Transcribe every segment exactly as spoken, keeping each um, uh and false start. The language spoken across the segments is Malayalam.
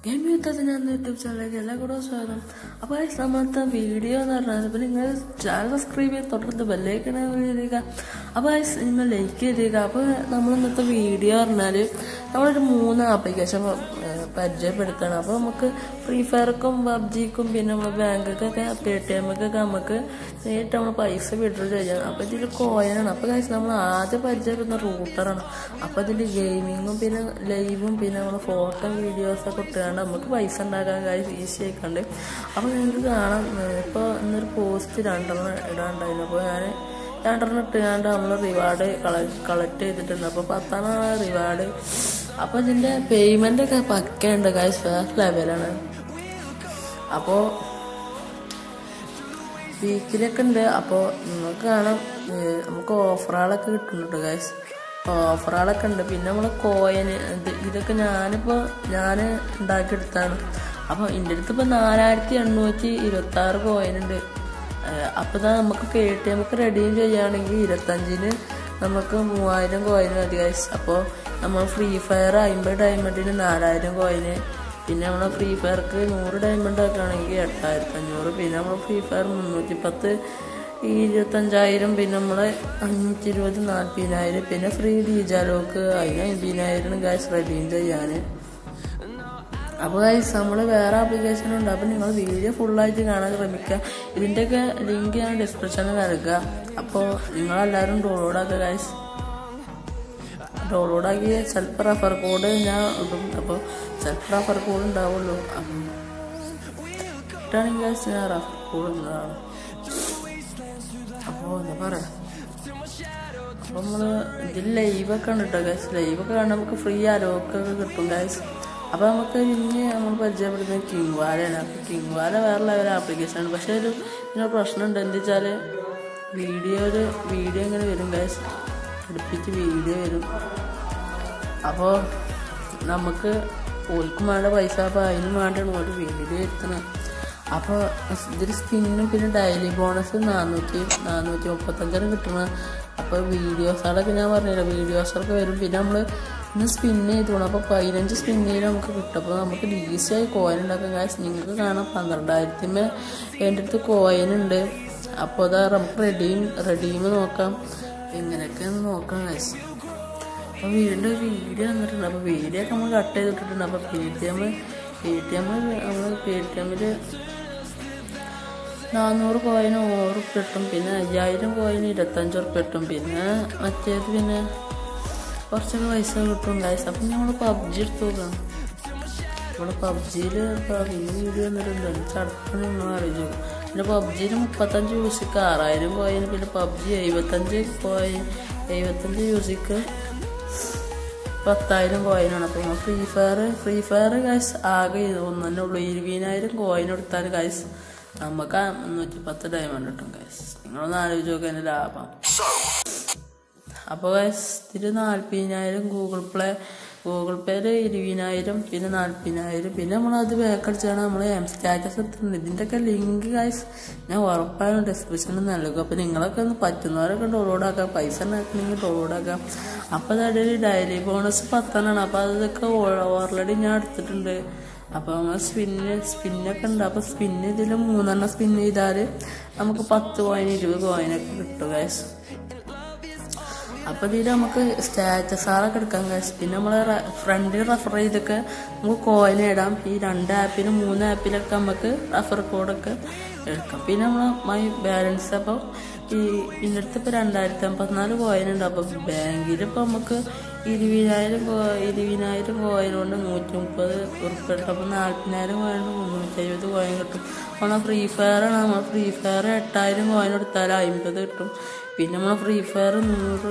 Game യൂട്യൂബ് ചാനലിലേക്ക് എല്ലാ കൂടെ സ്വാഗതം. അപ്പോൾ നമ്മളത്തെ വീഡിയോ എന്ന് പറഞ്ഞാൽ ഇപ്പോൾ നിങ്ങൾ ചാനൽ സബ്സ്ക്രൈബ് ചെയ്ത് തൊട്ടടുത്ത് ബെല്ലൈക്കൺ ചെയ്തേക്കുക. അപ്പോൾ നിങ്ങൾ ലൈക്ക് ചെയ്തേക്കുക. അപ്പോൾ നമ്മൾ ഇന്നത്തെ വീഡിയോ പറഞ്ഞാൽ നമ്മളൊരു മൂന്ന് ആപ്ലിക്കേഷൻ പരിചയപ്പെടുത്തണം. അപ്പോൾ നമുക്ക് ഫ്രീ ഫയർക്കും പബ്ജിക്കും പിന്നെ നമ്മൾ ബാങ്കൊക്കെ പേ ടി എമ്മൊക്കെ നമുക്ക് നേരിട്ട് നമ്മൾ പൈസ വിഡ്രോ ചെയ്യാം. അപ്പോൾ ഇതിൽ കോയിനാണ്. അപ്പോൾ കാശ് നമ്മൾ ആദ്യം പരിചയപ്പെടുന്ന റൂട്ടറാണ്. അപ്പോൾ ഇതിൽ ഗെയിമിങ്ങും പിന്നെ ലൈവും പിന്നെ നമ്മൾ ഫോട്ടോ വീഡിയോസൊക്കെ ഇട്ടുകൊണ്ട് നമുക്ക് പൈസ ഉണ്ടാക്കാൻ കാര്യം ഈസി ആയിക്കണ്ട്. അപ്പോൾ നിങ്ങൾക്ക് കാണാം, ഇപ്പോൾ ഇന്നൊരു പോസ്റ്റ് രണ്ടെണ്ണം ഇടാണ്ടായിരുന്നു. അപ്പോൾ ഞാൻ രണ്ടെണ്ണം ഇട്ടുകൊണ്ട് നമ്മൾ റിവാർഡ് കളക്ട് ചെയ്തിട്ടുണ്ട്. അപ്പോൾ പത്തെണ്ണമാണ് റിവാർഡ്. അപ്പോൾ ഇതിൻ്റെ പേയ്മെൻ്റൊക്കെ പക്കയുണ്ട് കാശ്, ഫസ്റ്റ് ലെവലാണ്. അപ്പോൾ വീക്കിലൊക്കെ ഉണ്ട്. അപ്പോൾ നിങ്ങൾക്ക് കാണാം നമുക്ക് ഓഫറുകളൊക്കെ കിട്ടുന്നുണ്ട് കാശ്, ഓഫറുകളൊക്കെ ഉണ്ട്. പിന്നെ നമ്മൾ കോയിന് ഇത് ഇതൊക്കെ ഞാനിപ്പോൾ ഞാൻ ഉണ്ടാക്കിയെടുത്താണ്. അപ്പോൾ എൻ്റെ അടുത്ത് ഇപ്പോൾ നാലായിരത്തി എണ്ണൂറ്റി ഇരുപത്തി ആറ് കോയിനുണ്ട്. അപ്പോൾ ഇതാ നമുക്ക് പേ ടി എമ്മൊക്കെ റെഡീം ചെയ്യുകയാണെങ്കിൽ ഇരുപത്തഞ്ചിന് നമുക്ക് മൂവായിരം കോയിന് മതി കാശ്. അപ്പോൾ നമ്മൾ ഫ്രീ ഫയർ അമ്പത് ഡയമണ്ടിന് നാലായിരം കോയിന്, പിന്നെ നമ്മൾ ഫ്രീ ഫയർക്ക് നൂറ് ഡയമണ്ട് ഒക്കെ ആണെങ്കിൽ എട്ടായിരത്തി അഞ്ഞൂറ്, പിന്നെ നമ്മൾ ഫ്രീ ഫയർ മുന്നൂറ്റി പത്ത് ഇരുപത്തഞ്ചായിരം, പിന്നെ നമ്മളെ അഞ്ഞൂറ്റി ഇരുപത് നാൽപ്പതിനായിരം, പിന്നെ ഫ്രീ ഡീജാലോക്ക് അതിന് അമ്പതിനായിരം ഗായ്സ് റെഡീം ചെയ്യാൻ. അപ്പോൾ ഗായ്സ് നമ്മൾ വേറെ ആപ്ലിക്കേഷൻ ഉണ്ട്. അപ്പോൾ നിങ്ങൾ വീഡിയോ ഫുള്ളായിട്ട് കാണാൻ ശ്രമിക്കുക. ഇതിൻ്റെയൊക്കെ ലിങ്ക് ഞാൻ ഡിസ്ക്രിപ്ഷനിൽ നൽകുക. അപ്പോൾ നിങ്ങളെല്ലാവരും ഡൗൺലോഡ് ആക്കുക ഗായ്സ്. ഡൗൺലോഡ് ആക്കി ചിലപ്പോൾ റെഫർ കോഡ് ഞാൻ ഇടും. അപ്പോൾ ചിലപ്പോൾ റെഫർ കോഡ് ഉണ്ടാവുള്ളൂ. അപ്പം ഇട്ടാണെങ്കിൽ ഗായ്സ് ഞാൻ റെഫർ കോഡ് ഇടുന്നതാണ്. അപ്പോൾ എന്താ പറയാ, അപ്പോൾ നമ്മൾ ഇതിൽ ലൈവൊക്കെ ഉണ്ട് കേട്ടോ ഗായ്സ്. ലൈവൊക്കെ കാണാൻ നമുക്ക് ഫ്രീ അലോക്കൊക്കെ കിട്ടും ഗായ്സ്. അപ്പോൾ നമുക്ക് ഇനി നമ്മൾ പരിചയപ്പെടുന്നത് കിങ് വാലയാണ്. അപ്പോൾ കിങ് വാല വേറെ ലെവൽ ആപ്ലിക്കേഷനാണ്. പക്ഷേ ഒരു ഇതിനൊരു പ്രശ്നമുണ്ട്. എന്താ വെച്ചാൽ വീഡിയോ ഒരു വീഡിയോ ഇങ്ങനെ വരും ഗായ്സ്, അടുപ്പിച്ച് വീഡിയോ വരും. അപ്പോൾ നമുക്ക് ഓൽക്കും വേണ്ട പൈസ, അപ്പോൾ അതിനും വേണ്ടിയാണ് ഒരു വീഡിയോ എത്തണം. അപ്പോൾ ഇതിൽ സ്പിന്നും പിന്നെ ഡെയിലി ബോണസ് നാനൂറ്റി നാനൂറ്റി മുപ്പത്തഞ്ചാണ് കിട്ടുന്നത്. അപ്പോൾ വീഡിയോസുകളൊക്കെ ഞാൻ പറഞ്ഞില്ല, വീഡിയോസൊക്കെ വരും. പിന്നെ നമ്മൾ ഇന്ന് സ്പിന്ന് ചെയ്ത് പോകണം. അപ്പോൾ പതിനഞ്ച് സ്പിന്നിൽ നമുക്ക് കിട്ടും. അപ്പോൾ നമുക്ക് ഈസിയായി കോയിൻ ഉണ്ടാക്കാം കാശ്. നിങ്ങൾക്ക് കാണാം പന്ത്രണ്ടായിരത്തിമേ എൻ്റെ അടുത്ത് കോയിനുണ്ട്. അപ്പോൾ അതാ നമുക്ക് റെഡീം റെഡീം നോക്കാം, ഇങ്ങനെയൊക്കെ നോക്കാം കാശ്. അപ്പോൾ വീടിൻ്റെ ഒരു വീഡിയോ വന്നിട്ടുണ്ട്. അപ്പോൾ വീഡിയോ ഒക്കെ നമ്മൾ കട്ട് ചെയ്തിട്ടിട്ടുണ്ട്. അപ്പോൾ Paytm Paytm നമ്മൾ പേ ടി എമ്മിൽ നാനൂറ് കോയിന് ഉറുപ്പ് കിട്ടും, പിന്നെ അയ്യായിരം കോയിന് ഇരുപത്തഞ്ച് ഉറുപ്പ് കിട്ടും, പിന്നെ മറ്റേത് പിന്നെ കുറച്ചൊക്കെ പൈസ കിട്ടും ഗായ്സ്. അപ്പം നമ്മൾ പബ്ജി എടുത്ത് നോക്കാം. നമ്മുടെ പബ്ജിയിൽ പിന്നെ വീഡിയോ വന്നിട്ടുണ്ട്, ചടപ്പ് നിങ്ങൾ അറിയിച്ചു. പിന്നെ പബ്ജിയിൽ മുപ്പത്തഞ്ച് യൂസിക്ക് ആറായിരം കോയിന്, പിന്നെ പബ്ജി എഴുപത്തഞ്ച് കോയിൻ എഴുപത്തഞ്ച് യൂസിക്ക് പത്തായിരം കോയിനാണ്. അപ്പോൾ നമ്മൾ Free Fire Free Fire guys ആകെ ഒന്ന് തന്നെ ഉള്ളൂ. ഇരുപതിനായിരം കോയിൻ എടുത്താൽ ഗായ്സ് നമുക്ക് മുന്നൂറ്റി പത്ത് ഡയമണ്ട് കിട്ടും ഗായ്സ്. നിങ്ങളൊന്ന് ആലോചിച്ച് നോക്കുക അതിൻ്റെ ലാഭം. അപ്പോൾ ഗായ്സ് ഇതിൽ നാൽപ്പതിനായിരം ഗൂഗിൾ പ്ലേ ഗൂഗിൾ പേയിൽ ഇരുപതിനായിരം പിന്നെ നാൽപ്പതിനായിരം, പിന്നെ നമ്മളത് ബാക്കടിച്ചാണ് നമ്മൾ എം സ്റ്റാറ്റസ് എടുത്തിട്ടുണ്ട്. ഇതിൻ്റെയൊക്കെ ലിങ്ക് ഗായ്സ് ഞാൻ ഉറപ്പായും ഡിസ്ക്രിപ്ഷനിൽ നൽകും. അപ്പോൾ നിങ്ങളൊക്കെ ഒന്ന് പറ്റുന്നവരൊക്കെ ഡൗൺലോഡ് ആക്കാം, പൈസ ഉണ്ടാക്കണമെങ്കിൽ ഡൗൺലോഡ് ആക്കാം. അപ്പോൾ അതിൽ ഡെയിലി ബോണസ് പത്തെണ്ണമാണ്. അപ്പോൾ അതൊക്കെ ഓൾറെഡി ഞാൻ എടുത്തിട്ടുണ്ട്. അപ്പോൾ നമ്മൾ സ്പിന്ന് സ്പിന്നൊക്കെ ഉണ്ട്. അപ്പോൾ സ്പിന്ന് ഇതിൽ മൂന്നെണ്ണം സ്പിന്ന് ചെയ്താൽ നമുക്ക് പത്ത് കോയിൻ ഇരുപത് കോയിനൊക്കെ കിട്ടും ഗായ്സ്. അപ്പോൾ ഇതിൽ നമുക്ക് സ്റ്റാറ്റസുകളൊക്കെ എടുക്കാം ഗായ്സ്. പിന്നെ നമ്മളെ ഫ്രണ്ടിൽ റെഫർ ചെയ്തൊക്കെ നമുക്ക് കോയിൻ ഇടാം. ഈ രണ്ട് ആപ്പിനും മൂന്ന് ആപ്പിലൊക്കെ നമുക്ക് റെഫർ കോഡൊക്കെ എടുക്കാം. പിന്നെ നമ്മൾ മൈ ബാലൻസ് അപ്പോൾ ഈ ഇതിൻ്റെ അടുത്ത് ഇപ്പോൾ രണ്ടായിരത്തി അമ്പത്തിനാല് കോയിനുണ്ട്. അപ്പോൾ ബാങ്കിൽ ഇപ്പോൾ നമുക്ക് ഇരുപതിനായിരം കോ ഇരുപതിനായിരം കോയിൻ കൊണ്ട് നൂറ്റി മുപ്പത് ഉറുപ്പ് കിട്ടും. അപ്പോൾ നാൽപ്പതിനായിരം കോയിൻ കൊണ്ട് മുന്നൂറ്റി എഴുപത് കോയിൻ കിട്ടും. നമ്മൾ ഫ്രീ ഫയറാണ്. നമ്മൾ ഫ്രീ ഫയർ എട്ടായിരം കോയിൻ എടുത്താൽ അമ്പത് കിട്ടും. പിന്നെ നമ്മൾ ഫ്രീ ഫയർ നൂറ്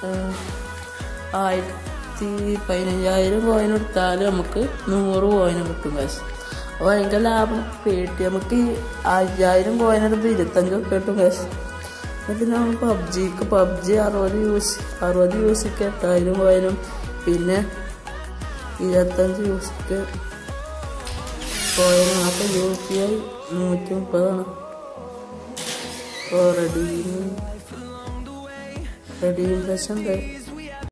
ആയിരത്തി പതിനഞ്ചായിരം കോയിൻ എടുത്താൽ നമുക്ക് നൂറ് കോയിൻ കിട്ടും കാശ്. അപ്പോൾ ഭയങ്കര ലാഭം. പേ ടി നമുക്ക് അയ്യായിരം കോയിൻ എടുത്ത് ഇരുപത്തഞ്ച് ഉറുപ്പ് കിട്ടും കാശ്. പിന്നെ നമ്മൾ പബ്ജിക്ക് പബ്ജി അറുപത് യൂസ് അറുപത് യൂസിക്ക് എട്ടായിരം കോയിനും, പിന്നെ ഇരുപത്തഞ്ച് യൂസിക്ക് കോയിനും. അപ്പോൾ യു പി ഐ നൂറ്റി മുപ്പതാണ്. അപ്പോൾ റെഡീം റെഡീം പ്രശ്നം